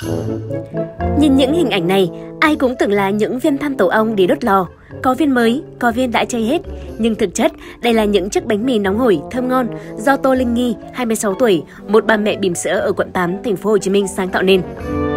Nhìn những hình ảnh này, ai cũng tưởng là những viên than tổ ong để đốt lò. Có viên mới, có viên đã cháy hết. Nhưng thực chất, đây là những chiếc bánh mì nóng hổi, thơm ngon do Tô Linh Nghi, 26 tuổi, một bà mẹ bỉm sữa ở quận 8, thành phố Hồ Chí Minh sáng tạo nên.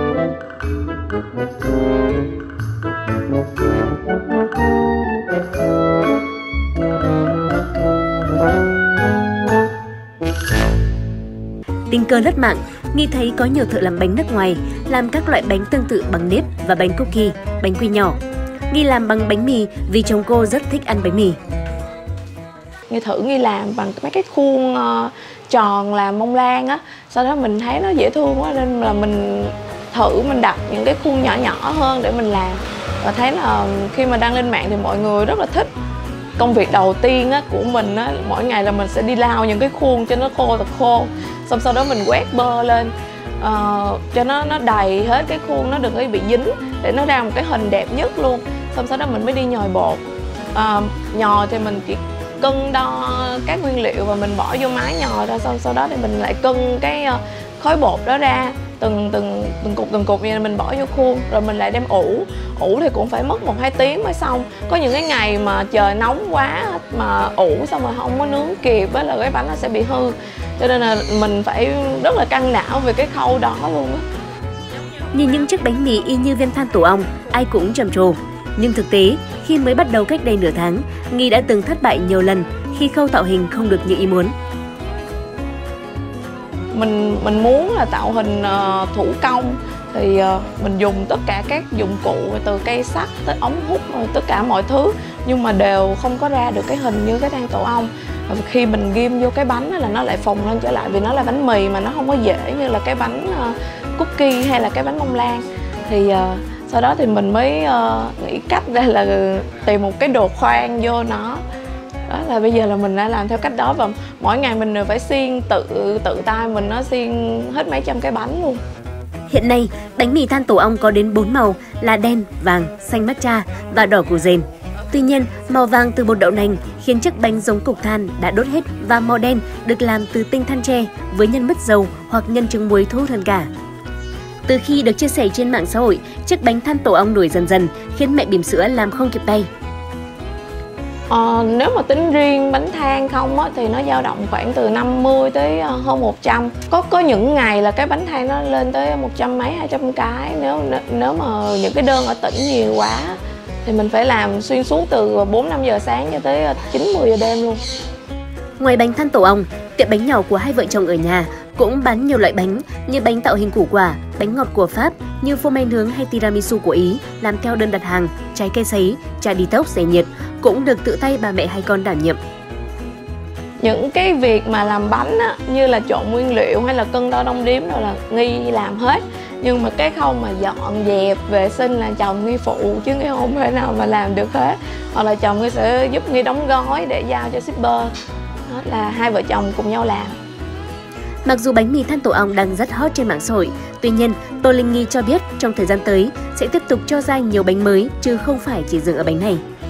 Tình cờ lướt mạng, Nghi thấy có nhiều thợ làm bánh nước ngoài làm các loại bánh tương tự bằng nếp và bánh cookie, bánh quy nhỏ. Nghi làm bằng bánh mì vì chồng cô rất thích ăn bánh mì. Nghi làm bằng mấy cái khuôn tròn làm bông lan á, sau đó mình thấy nó dễ thương quá nên là mình thử mình đặt những cái khuôn nhỏ nhỏ hơn để mình làm, và thấy là khi mà đăng lên mạng thì mọi người rất là thích. Công việc đầu tiên á, của mình á, mỗi ngày là mình sẽ đi lau những cái khuôn cho nó khô thật khô, xong sau đó mình quét bơ lên cho nó đầy hết cái khuôn, nó đừng có bị dính để nó ra một cái hình đẹp nhất luôn. Xong sau đó mình mới đi nhồi bột. Nhồi thì mình chỉ cân đo các nguyên liệu và mình bỏ vô máy nhồi ra, xong sau đó thì mình lại cân cái khối bột đó ra từng cục như mình bỏ vô khuôn, rồi mình lại đem ủ thì cũng phải mất 1-2 tiếng mới xong. Có những cái ngày mà trời nóng quá mà ủ xong rồi không có nướng kịp á là cái bánh nó sẽ bị hư, cho nên là mình phải rất là căng não về cái khâu đó luôn á. Nhìn những chiếc bánh mì y như viên than tổ ong, ai cũng trầm trồ. Nhưng thực tế, khi mới bắt đầu cách đây nửa tháng, Nghi đã từng thất bại nhiều lần khi khâu tạo hình không được như ý muốn. Mình muốn là tạo hình thủ công thì mình dùng tất cả các dụng cụ từ cây sắt tới ống hút, tất cả mọi thứ, nhưng mà đều không có ra được cái hình như cái than tổ ong. Và khi mình ghim vô cái bánh là nó lại phồng lên trở lại, vì nó là bánh mì mà nó không có dễ như là cái bánh cookie hay là cái bánh bông lan. Thì sau đó thì mình mới nghĩ cách ra là tìm một cái đồ khoan vô nó. Đó là bây giờ là mình đã làm theo cách đó, và mỗi ngày mình đều phải xiên tự tay mình, nó xiên hết mấy trăm cái bánh luôn. Hiện nay, bánh mì than tổ ong có đến 4 màu là đen, vàng, xanh matcha và đỏ củ dền. Tuy nhiên, màu vàng từ bột đậu nành khiến chiếc bánh giống cục than đã đốt hết, và màu đen được làm từ tinh than tre với nhân mứt dầu hoặc nhân trứng muối thu hút hơn cả. Từ khi được chia sẻ trên mạng xã hội, chiếc bánh than tổ ong nổi dần dần khiến mẹ bỉm sữa làm không kịp tay. Nếu mà tính riêng bánh than không á, thì nó dao động khoảng từ 50 tới hơn 100. Có những ngày là cái bánh than nó lên tới 100 mấy 200 cái. Nếu mà những cái đơn ở tỉnh nhiều quá thì mình phải làm xuyên suốt từ 4-5 giờ sáng cho tới 9-10 giờ đêm luôn. Ngoài bánh than tổ ong, tiệm bánh nhỏ của hai vợ chồng ở nhà cũng bán nhiều loại bánh như bánh tạo hình củ quả, bánh ngọt của Pháp như phô mai nướng hay tiramisu của Ý làm theo đơn đặt hàng, trái cây sấy, trà detox giải nhiệt cũng được tự tay bà mẹ hai con đảm nhiệm. Những cái việc mà làm bánh á, như là chọn nguyên liệu hay là cân đo đong đếm rồi là Nghi làm hết. Nhưng mà cái khâu mà dọn dẹp, vệ sinh là chồng Nghi phụ, chứ Nghi không thể nào mà làm được hết. Hoặc là chồng Nghi sẽ giúp Nghi đóng gói để giao cho shipper. Đó là hai vợ chồng cùng nhau làm. Mặc dù bánh mì than tổ ong đang rất hot trên mạng xã hội, tuy nhiên Tô Linh Nghi cho biết trong thời gian tới sẽ tiếp tục cho ra nhiều bánh mới chứ không phải chỉ dừng ở bánh này.